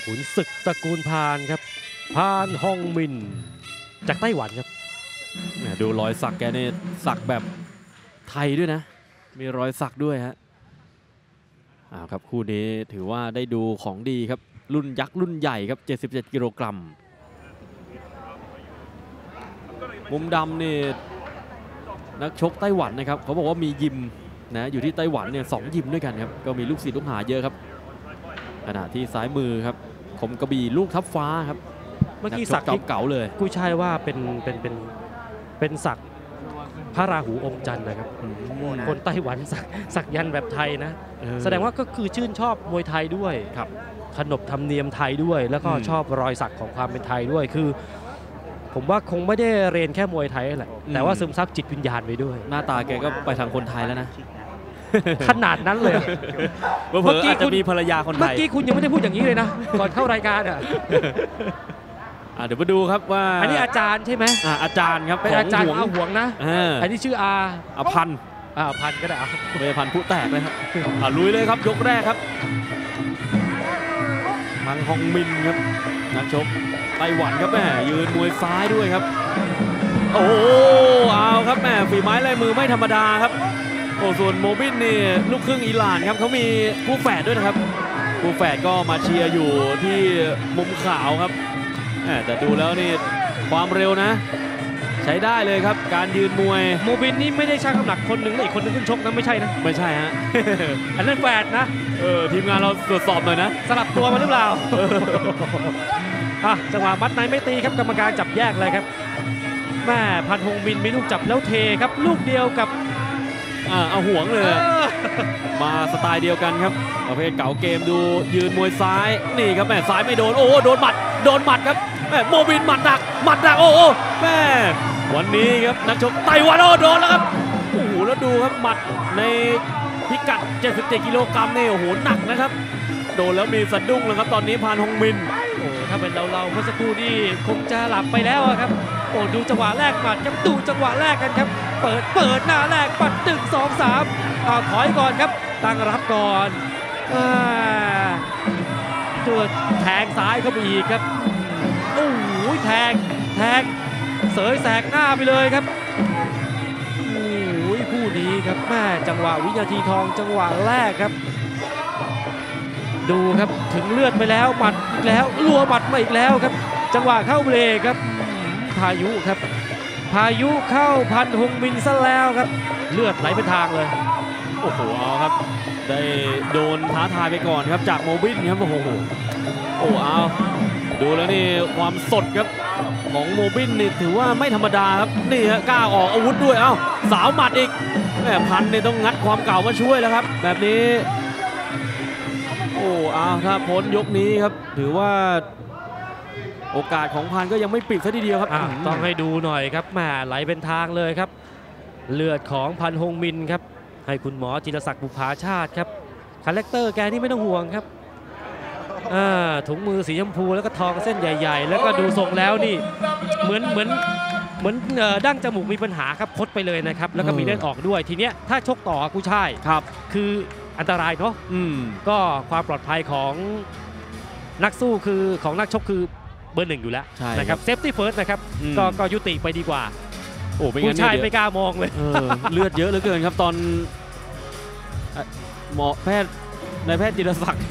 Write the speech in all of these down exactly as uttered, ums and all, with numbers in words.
ขุนศึกตระกูลพานครับพานฮองมินจากไต้หวันครับดูรอยสักแกเนี่ยสักแบบไทยด้วยนะมีรอยสักด้วยฮะอ้าวครับคู่นี้ถือว่าได้ดูของดีครับรุ่นยักษ์รุ่นใหญ่ครับเจ็ดสิบเจ็ดกิโลกรัมมุมดำนี่นักชกไต้หวันนะครับเขาบอกว่ามียิมนะอยู่ที่ไต้หวันเนี่ยสองยิมด้วยกันครับก็มีลูกศิษย์ลูกหาเยอะครับขณะที่ซ้ายมือครับคมกระบี่ลูกทับฟ้าครับเมื่อกี้สักเก่าๆเลยกูใช่ว่าเป็นเป็นเป็นเป็นสักพระราหูอมจันทร์นะครับคนไต้หวันสักสักยันแบบไทยนะแสดงว่าก็คือชื่นชอบมวยไทยด้วยครับขนบธรรมเนียมไทยด้วยแล้วก็ชอบรอยสักของความเป็นไทยด้วยคือผมว่าคงไม่ได้เรียนแค่มวยไทยแหละแต่ว่าซึมซับจิตวิญญาณไปด้วยหน้าตาแกก็ไปทางคนไทยแล้วนะขนาดนั้นเลยเมื่อกี้จะมีภรรยาคนไทยเมื่อกี้คุณยังไม่ได้พูดอย่างนี้เลยนะก่อนเข้ารายการอ่ะเดี๋ยวมาดูครับว่าอันนี้อาจารย์ใช่ไหมอาจารย์ครับเป็นอาจารย์อาหวงนะอันนี้ชื่ออาอาพันอาพันก็ได้เอาเป็นพันผู้แตกเลยครับลุยเลยครับยกแรกครับพันฮองมินครับนักชกไต้หวันครับแม่ยืนมวยซ้ายด้วยครับโอ้เอาครับแม่ฝีไม้ลายมือไม่ธรรมดาครับโอ้ส่วนโมบินนี่ลูกครึ่งอิหร่านครับเขามีคู่แฝดด้วยนะครับคู่แฝดก็มาเชียร์อยู่ที่มุมขาวครับแต่ดูแล้วนี่ความเร็วนะใช้ได้เลยครับการยืนมวยโมบินนี่ไม่ได้ชั่งน้ำหนักคนหนึ่งอีกคนนึงขึ้นชกนะไม่ใช่นะไม่ใช่ฮะอันนั้นแฝดนะเออทีมงานเราตรวจสอบหน่อยนะสลับตัวมาหรือเปล่าอ่ะจังหวะมัดในไม่ตีครับกรรมการจับแยกเลยครับแม่พันฮงมินมีลูกจับแล้วเทครับลูกเดียวกับอ่าเอาห่วงเลยมาสไตล์เดียวกันครับประเภทเก่าเกมดูยืนมวยซ้ายนี่ครับแม่ซ้ายไม่โดนโอ้โดนหมัดโดนหมัดครับแม่โมบินหมัดหนักหมัดหนักโอ้โหแม่วันนี้ครับนักชกไต้หวันโอ้โดนแล้วครับโอ้โหแล้วดูครับหมัดในพิกัดเจ็ดสิบเจ็ดกิโลกรัมนี่โอ้โหหนักนะครับโดนแล้วมีสะดุ้งเลยครับตอนนี้พานฮงมินโอ้ถ้าเป็นเราเราเมื่อสักครู่นี่คงจะหลับไปแล้วครับโอ้ดูจังหวะแรกหมัดครับดูจังหวะแรกกันครับเปิดเปิดหน้าแรกปัดหนึ่งสองสามอ่าถอยก่อนครับตั้งรับก่อนตัวแทงซ้ายเข้าไปอีกครับโอ้โหแทงแทงเสยแสกหน้าไปเลยครับโอ้โหคู่นี้ครับแม่จังหวะวินาทีทองจังหวะแรกครับดูครับถึงเลือดไปแล้วหมัดอีกแล้วรัวหมัดมาอีกแล้วครับจังหวะเข้าเบรกครับพายุครับพายุเข้าพันฮงมินซะแล้วครับเลือดไหลเป็นทางเลยโอ้โหเอาครับได้โดนท้าทายไปก่อนครับจากโมบินครับโอ้โหโอ้เอาดูแล้วนี่ความสดครับของโมบินนี่ถือว่าไม่ธรรมดาครับนี่ฮะกล้าออกอาวุธด้วยเอ้าสาวหมัดอีกแม่พันเนี่ยต้องงัดความเก่ามาช่วยแล้วครับแบบนี้โอ้เอาถ้าพ้นยกนี้ครับถือว่าโอกาสของพันก็ยังไม่ปิดซะทีเดียวครับต้องให้ดูหน่อยครับแม่ไหลเป็นทางเลยครับเลือดของพันฮงมินครับให้คุณหมอจิรศักดิ์บุภาชาติครับคาแรคเตอร์แกนี่ไม่ต้องห่วงครับถุงมือสีชมพูแล้วก็ทองเส้นใหญ่ๆแล้วก็ดูทรงแล้วนี่เหมือนเหมือนเหมือนดั้งจมูกมีปัญหาครับพดไปเลยนะครับแล้วก็มีเลือดออกด้วยทีเนี้ยถ้าชกต่อกูใช่ครับคืออันตรายเนาะก็ความปลอดภัยของนักสู้คือของนักชกคือเบอร์หนึ่งอยู่แล้วนะครับเซฟตี้เฟิร์สนะครับก็ก็ยุติไปดีกว่าโอ้ไม่งั้นผู้ชายไม่กล้ามองเลยเลือดเยอะเหลือเกินครับตอนหมอแพทย์นายแพทย์จิรศักดิ์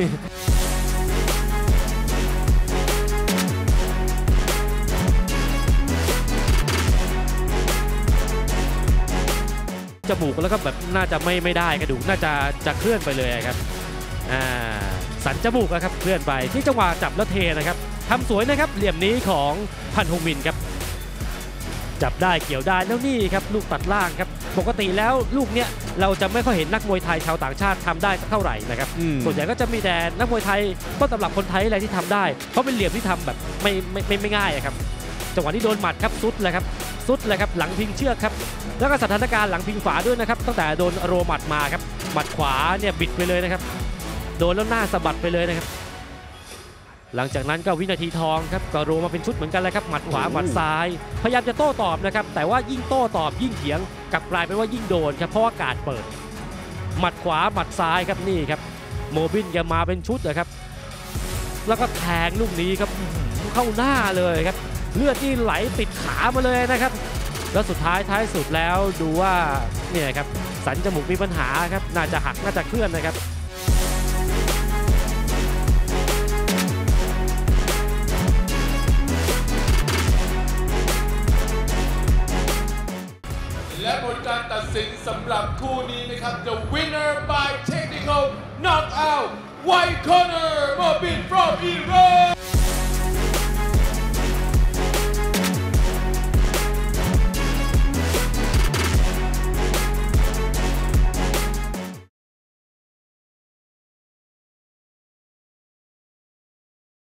จมูกแล้วก็แบบน่าจะไม่ไม่ได้กระดูกน่าจะจะเคลื่อนไปเลยครับอ่าสันจมูกนะครับเคลื่อนไปที่จังหวะจับแล้วเทนะครับทำสวยนะครับเหลี่ยมนี้ของพันฮงมินครับจับได้เกี่ยวได้แล้วนี่ครับลูกตัดล่างครับปกติแล้วลูกเนี้ยเราจะไม่ค่อยเห็นนักมวยไทยชาวต่างชาติทำได้สักเท่าไหร่นะครับส่วนใหญ่ก็จะมีแต่นักมวยไทยต้นตำรับคนไทยอะไรที่ทำได้เพราะเป็นเหลี่ยมที่ทำแบบไม่ไม่ไม่ไม่ง่ายครับจังหวะที่โดนหมัดครับซุดเลยครับซุดเลยครับหลังพิงเชือกครับแล้วก็สถานการณ์หลังพิงฝาด้วยนะครับตั้งแต่โดนโรหมัดมาครับหมัดขวาเนี่ยบิดไปเลยนะครับโดนแล้วหน้าสะบัดไปเลยนะครับหลังจากนั้นก็วินาทีทองครับก็โรมาเป็นชุดเหมือนกันเลยครับหมัดขวาหมัดซ้ายพยายามจะโต้ตอบนะครับแต่ว่ายิ่งโต้ตอบยิ่งเถียงกลับกลายเป็นว่ายิ่งโดนครับเพราะว่าการเปิดหมัดขวาหมัดซ้ายครับนี่ครับโมบินแกมาเป็นชุดเลยครับแล้วก็แทงลูกนี้ครับเข้าหน้าเลยครับเลือดนี่ไหลติดขามาเลยนะครับแล้วสุดท้ายท้ายสุดแล้วดูว่าเนี่ยครับสันจมูกมีปัญหาครับน่าจะหักน่าจะเคลื่อนนะครับและผลการตัดสินสำหรับคู่นี้นะครับ The winner by technical knockout White Corner Mobin from Iran